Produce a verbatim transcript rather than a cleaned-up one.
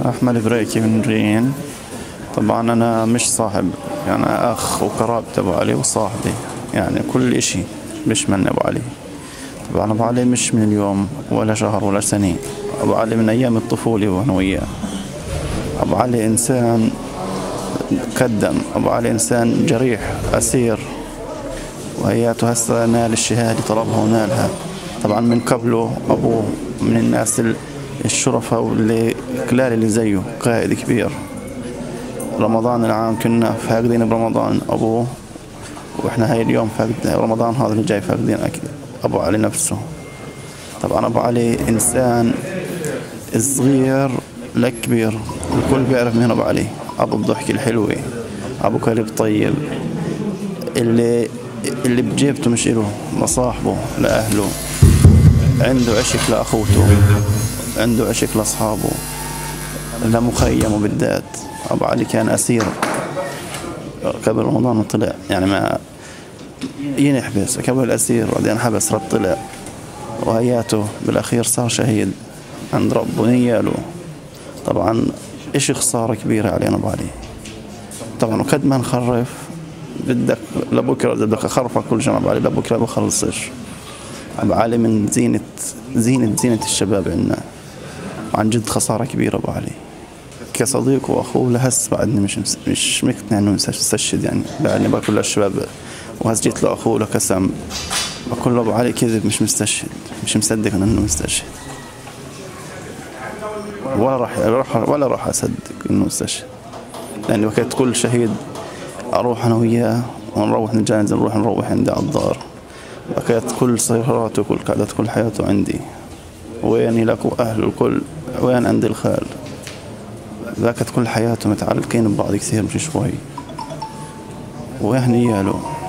أحمد بريكي من رين. طبعا أنا مش صاحب، يعني أخ وقرابة أبو علي وصاحبي، يعني كل إشي بيشملني أبو علي. طبعا أبو علي مش من اليوم ولا شهر ولا سنة، أبو علي من أيام الطفولة وأنا وياه. أبو علي إنسان قدم، أبو علي إنسان جريح أسير، وهياته هسه نال الشهادة، طلبها ونالها. طبعا من قبله أبوه من الناس الشرفاء واللي كلال اللي زيه، قائد كبير. رمضان العام كنا فاقدين برمضان أبوه، وإحنا هاي اليوم فاقد رمضان هذا اللي جاي فاقدين أكيد أبو علي نفسه. طبعا أبو علي إنسان صغير لكبير، الكل بيعرف مين أبو علي. أبو الضحك الحلوة، أبو كلب طيب، اللي اللي بجيبته مش إله، لصاحبه لأهله، عنده عشق لأخوته، عنده عشق لأصحابه، لمخيمه بالذات. أبو علي كان أسير قبل رمضان وطلع، يعني ما ينحبس قبل الأسير وبعدين حبس رد طلع، وهياته بالأخير صار شهيد عند ربه نياله. طبعا إشي خسارة كبيرة علينا أبو علي. طبعا وقد ما نخرف بدك لبكرة، بدك أخرفك كل جمعة أبو علي لبكرة بخلصش. أبو علي من زينة زينة زينة الشباب عندنا، وعن جد خسارة كبيرة أبو علي. كصديق وأخوه لهس بعدني مش مش مقتنع إنه مستشهد، يعني بعدني بقول للشباب، وهس جيت له أخوه لقسم بقول له أبو علي كذب مش مستشهد، مش مصدق إنه مستشهد، ولا راح ولا راح أصدق إنه مستشهد. لأني وقت كل شهيد أروح أنا وياه ونروح نجانز، نروح نروح عندي على الدار، بقيت كل سياراته كل قعدت كل حياته عندي. وين يلاقوا أهله الكل، وين عندي الخال، بقت كل حياته متعلقين ببعض كثير مش شوي. وين ياله